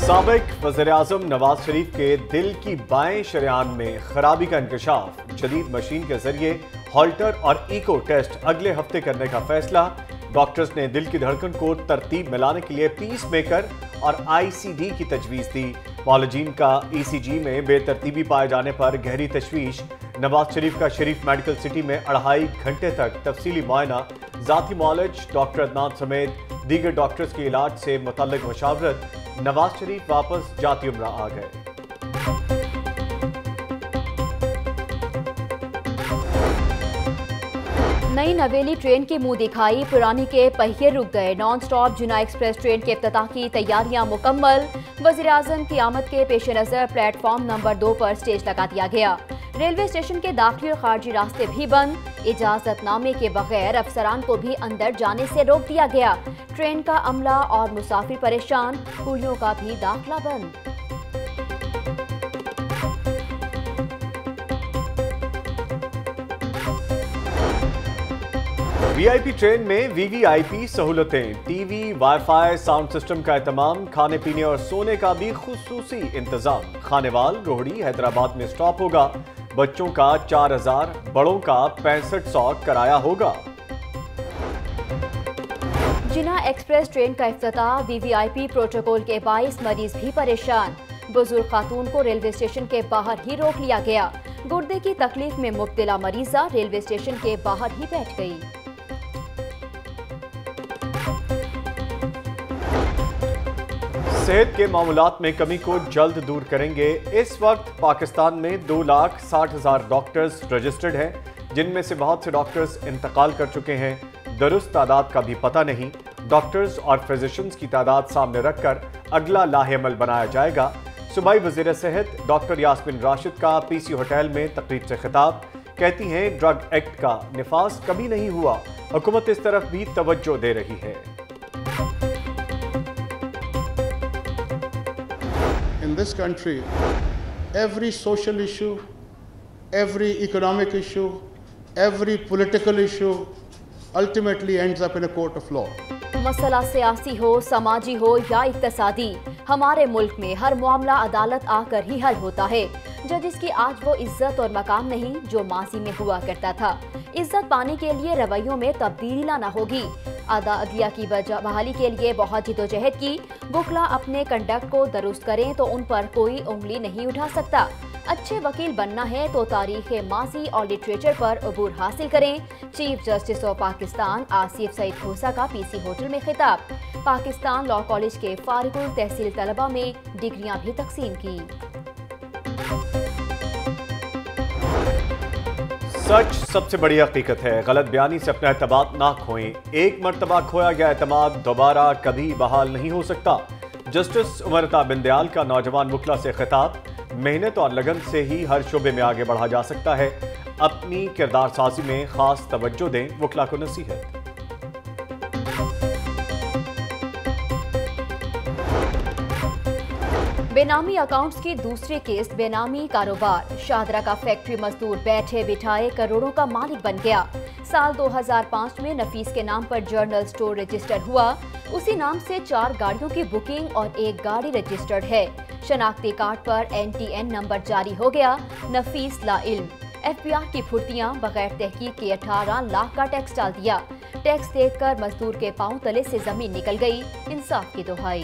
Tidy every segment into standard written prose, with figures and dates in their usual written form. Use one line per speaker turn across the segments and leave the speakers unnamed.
साबिक वज़ीर-ए-आज़म नवाज शरीफ के दिल की बाएं शरेआन में खराबी का इंकशाफ। जदीद मशीन के जरिए हॉल्टर और इको टेस्ट अगले हफ्ते करने का फैसला। डॉक्टर्स ने दिल की धड़कन को तरतीब में लाने के लिए पीस मेकर और आईसीडी की तजवीज़ दी। मौलजीन का ईसीजी में बेतरतीबी पाए जाने पर गहरी तशवीश। नवाज शरीफ का शरीफ मेडिकल सिटी में 2.5 घंटे तक तफसीली मुआयना। जाती मौलज डॉक्टर अदनान समेत दीगर डॉक्टर्स के इलाज से मुतल्लिक मशावरत। नवाज शरीफ वापस जाती उम्रा आ गए।
नई नवेली ट्रेन की मुंह दिखाई, पुरानी के पहिए रुक गए। नॉन स्टॉप जुना एक्सप्रेस ट्रेन के इफ्तिताह की तैयारियां मुकम्मल। वज़ीर-ए-आज़म की आमद के पेश नज़र प्लेटफॉर्म नंबर 2 पर स्टेज लगा दिया गया। रेलवे स्टेशन के दाखिली और खारजी रास्ते भी बंद। इजाजतनामे के बगैर अफसरान को भी अंदर जाने से रोक दिया गया। ट्रेन का अमला और मुसाफिर परेशान, कुलियों का भी दाखिला बंद।
वीआईपी ट्रेन में वीवीआईपी सहूलतें, टीवी, वाईफाई, साउंड सिस्टम का एहतमाम, खाने पीने और सोने का भी खुसूसी इंतजाम। खानेवाल रोहड़ी हैदराबाद में स्टॉप होगा। बच्चों का 4000, बड़ों का 6500 किराया होगा।
जिना एक्सप्रेस ट्रेन का इफ्तिताह, वीवीआईपी प्रोटोकॉल के 22 मरीज भी परेशान। बुजुर्ग खातून को रेलवे स्टेशन के बाहर ही रोक लिया गया। गुर्दे की तकलीफ में मुब्तला मरीजा रेलवे स्टेशन के बाहर ही बैठ गई।
सेहत के मामलात में कमी को जल्द दूर करेंगे। इस वक्त पाकिस्तान में 2,60,000 डॉक्टर्स रजिस्टर्ड हैं, जिनमें से बहुत से डॉक्टर्स इंतकाल कर चुके हैं। दुरुस्त तादाद का भी पता नहीं। डॉक्टर्स और फिजिशियंस की तादाद सामने रखकर अगला लाहेअमल बनाया जाएगा। सूबाई वज़ीर सेहत डॉक्टर यास्मीन राशिद का पीसी होटल में तकरीर से खिताब। कहती हैं ड्रग एक्ट का निफाज कभी नहीं हुआ, हुकूमत इस तरफ भी तवज्जो दे रही है।
In this country, every social issue, every economic issue, every political issue ultimately ends up in a court of law.
मसला सियासी हो, समाजी हो या इक्तसादी, हमारे मुल्क में हर मामला अदालत आकर ही हल होता है। जजिस की आज वो इज्जत और मकाम नहीं जो माजी में हुआ करता था। इज्जत पाने के लिए रवैयों में तब्दीली लाना होगी। अदलिया की बहाली के लिए बहुत जिदोजहद की। वकला अपने कंडक्ट को दुरुस्त करें तो उन पर कोई उंगली नहीं उठा सकता। अच्छे वकील बनना है तो तारीख माजी और लिटरेचर पर अबूर हासिल करें। Chief justice of Pakistan Asif Saeed Khosa का पीसी होटल में खिताब। पाकिस्तान लॉ कॉलेज के फारिगुल तहसील तलबा में डिग्रियां भी तकसीम की।
सच सबसे बड़ी हकीकत है। गलत बयानी से अपना एतमाद ना खोएं। एक मरतबा खोया गया एतमाद दोबारा कभी बहाल नहीं हो सकता। जस्टिस उमरता बिंदयाल का नौजवान वकला से खिताब। मेहनत और लगन से ही हर शोबे में आगे बढ़ा जा सकता है। अपनी किरदार साजी में खास तवज्जो दें, वकला को नसीहत।
बेनामी अकाउंट्स की दूसरी केस, बेनामी कारोबार। शाहदरा का फैक्ट्री मजदूर बैठे बिठाए करोड़ों का मालिक बन गया। साल 2005 में नफीस के नाम पर जर्नल स्टोर रजिस्टर हुआ। उसी नाम से 4 गाड़ियों की बुकिंग और 1 गाड़ी रजिस्टर्ड है। शनाख्ती कार्ड पर NTN नंबर जारी हो गया। नफीस ला इल्म। FBI की फुर्तियां, बगैर तहकीक के 18 लाख का टैक्स डाल दिया। टैक्स देखकर मजदूर के पांव तले से जमीन निकल गई। इंसाफ की दुहाई।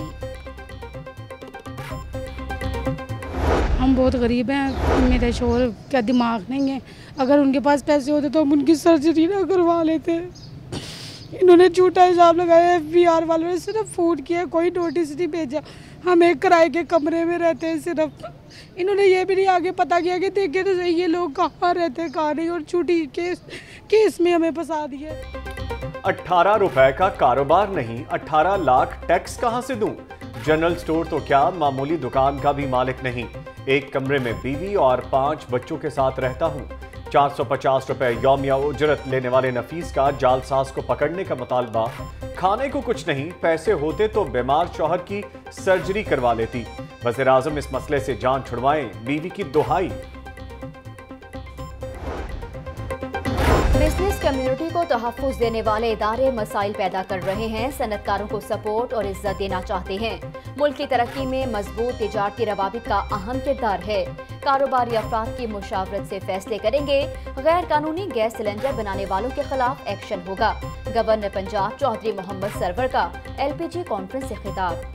हम बहुत गरीब हैं, मेरे शोहर का दिमाग नहीं है। अगर उनके पास पैसे होते तो हम उनकी सर्जरी ना करवा लेते। इन्होंने झूठा इल्जाम लगाया। FBR वालों ने सिर्फ फ़ोन किया, कोई नोटिस नहीं भेजा। हम एक किराए के कमरे में रहते हैं सिर्फ। इन्होंने ये भी नहीं आगे पता किया कि देखे तो सही ये लोग कहाँ रहते हैं कहाँ नहीं, और झूठी केस में हमें फंसा दिया।
18 रुपए का कारोबार नहीं, 18 लाख टैक्स कहाँ से दूं? जनरल स्टोर तो क्या मामूली दुकान का भी मालिक नहीं। एक कमरे में बीवी और 5 बच्चों के साथ रहता हूँ। 450 रुपए यौमिया उजरत लेने वाले नफीस का जालसाज को पकड़ने का मुतालबा। खाने को कुछ नहीं, पैसे होते तो बीमार शौहर की सर्जरी करवा लेती। वज़ीर-ए-आज़म इस मसले से जान छुड़वाएं, बीवी की दुहाई।
बिजनेस कम्युनिटी को तहफ़्फ़ुज़ देने वाले इदारे मसाइल पैदा कर रहे हैं। सनतकारों को सपोर्ट और इज्जत देना चाहते हैं। मुल्क की तरक्की में मजबूत तिजारती रवाबित का अहम किरदार है। कारोबारी अफराद की मुशावरत से फैसले करेंगे। गैर कानूनी गैस सिलेंडर बनाने वालों के खिलाफ एक्शन होगा। गवर्नर पंजाब चौधरी मोहम्मद सरवर का LPG कॉन्फ्रेंस से खिताब।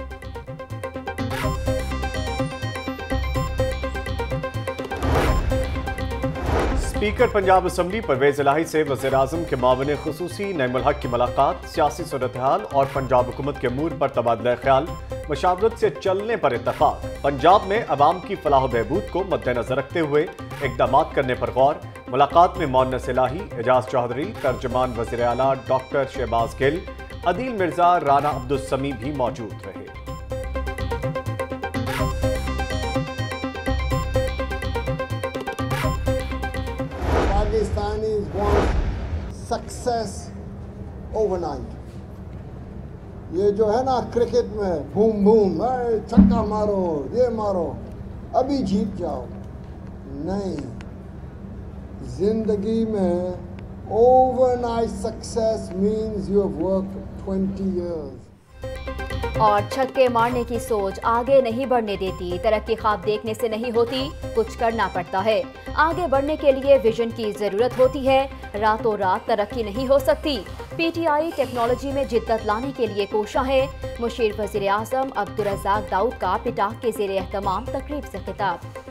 स्पीकर पंजाब असम्बली परवेज इलाही से वज़ीर-ए-आज़म के मावने खुसूसी नईमुल हक की मुलाकात, सियासी सूरत-ए-हाल और पंजाब हुकूमत के अमूर पर तबादला ख्याल, मशावरत से चलने पर इत्तफाक। पंजाब में अवाम की फलाह बहबूद को मद्देनजर रखते हुए इकदाम करने पर गौर। मुलाकात में मोहन्नस इलाही, एजाज चौधरी, तर्जमान वज़ीर आला डॉक्टर शहबाज गिल, अदील मिर्जा, राना अब्दुल समी भी मौजूद रहे।
Pakistanis want success overnight. ये जो है ना क्रिकेट में बूम बूम, छक्का मारो, ये मारो, अभी जीत जाओ, नहीं। जिंदगी में overnight success means you have worked 20 years.
और छक्के मारने की सोच आगे नहीं बढ़ने देती। तरक्की ख्वाब देखने से नहीं होती, कुछ करना पड़ता है। आगे बढ़ने के लिए विजन की जरूरत होती है। रातों रात तरक्की नहीं हो सकती। PTI टेक्नोलॉजी में जिद्दत लाने के लिए कोशा है। मुशीर वज़ीर-ए-आज़म अब्दुर्रज़ाक दाऊद का पिटाक के ज़ेरे एहतमाम तकरीब से खिताब।